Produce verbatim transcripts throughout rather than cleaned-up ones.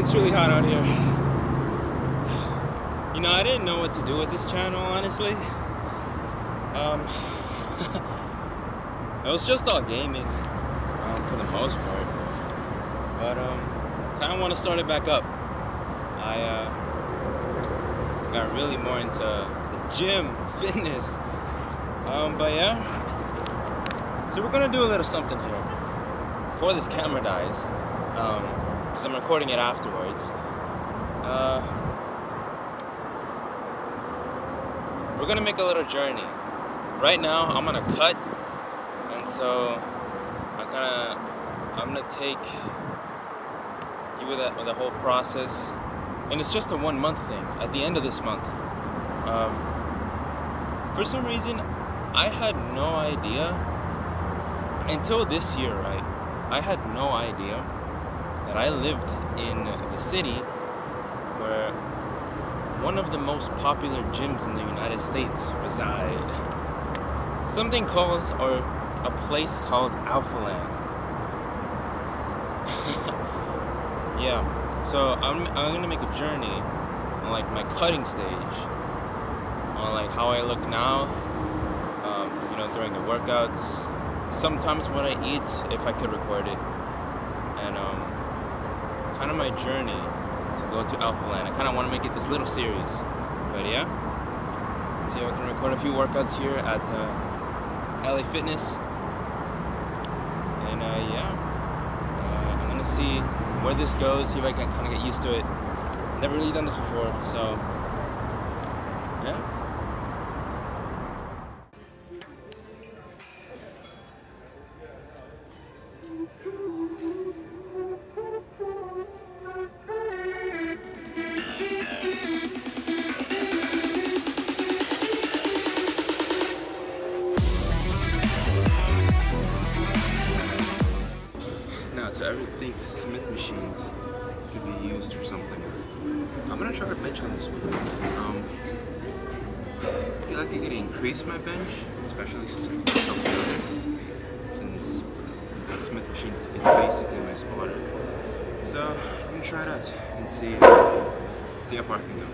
It's really hot out here. You know, I didn't know what to do with this channel, honestly. Um, it was just all gaming, um, for the most part. But um, kind of want to start it back up. I uh, got really more into the gym, fitness. Um, but yeah, so we're gonna do a little something here before this camera dies, um, because I'm recording it afterwards. Uh, we're gonna make a little journey. Right now, I'm on a cut, and so I kind of I'm gonna take you with that with the whole process, and it's just a one month thing. At the end of this month, um, for some reason, I had no idea until this year, right? I had no idea that I lived in the city where one of the most popular gyms in the United States reside. Something called, or a place called Alphaland. Yeah, so I'm, I'm gonna make a journey on like my cutting stage, on like how I look now, um, you know, during the workouts, sometimes what I eat, if I could record it, and um, kind of my journey to go to Alphaland. I kind of want to make it this little series, but yeah, see if I can record a few workouts here at the L A Fitness, and uh, yeah, uh, I'm gonna see where this goes, see if I can kind of get used to it. Never really done this before, so yeah. So everything Smith machines could be used for something. I'm gonna try to bench on this one. Um, I feel like I could increase my bench, especially since I'm so familiar, since the Smith machine is basically my spotter. So I'm gonna try it out and see see how far I can go.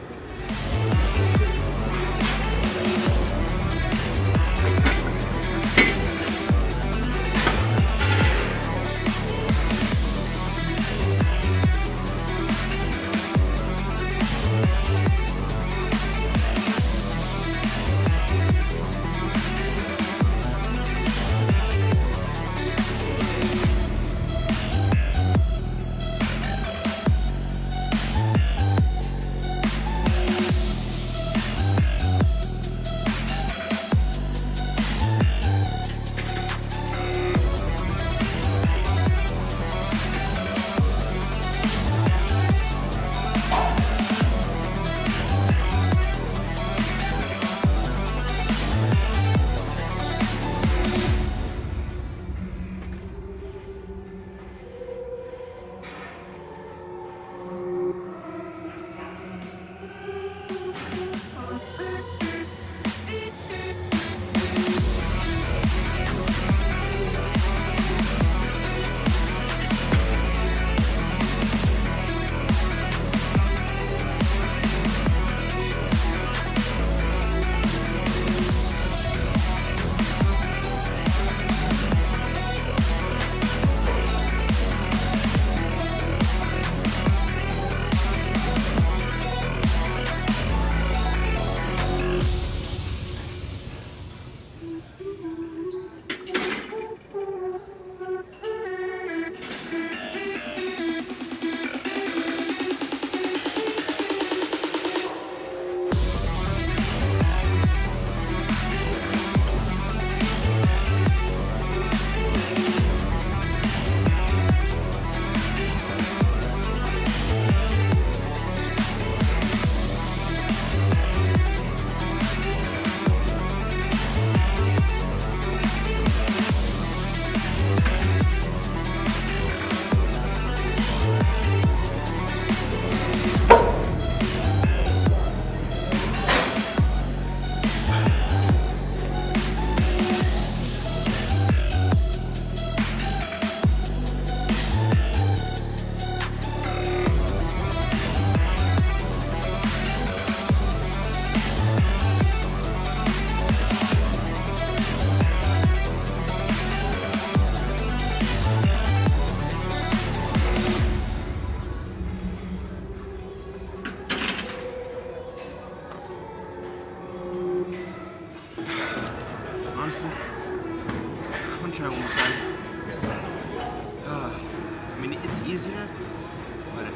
honestly, I'm gonna try one more time. Uh, I mean, it's easier, but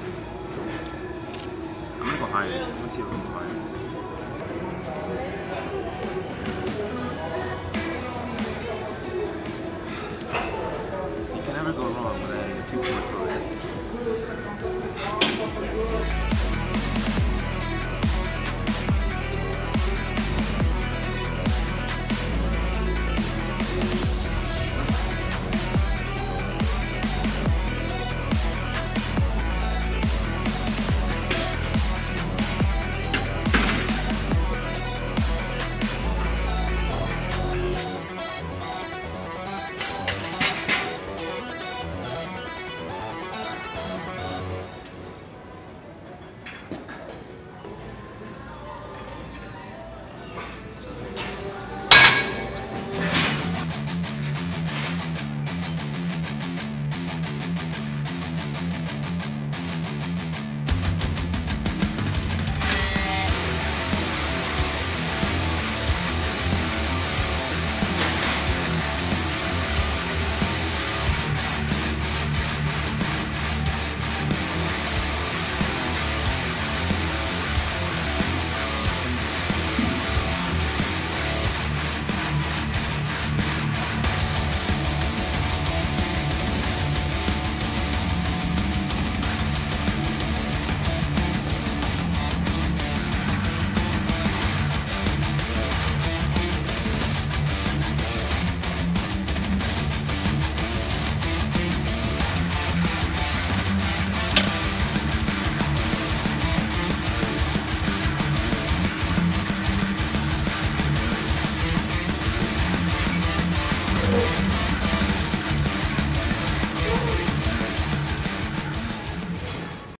I'm gonna go higher. I'm gonna see if I can go higher. You can never go wrong with adding a two point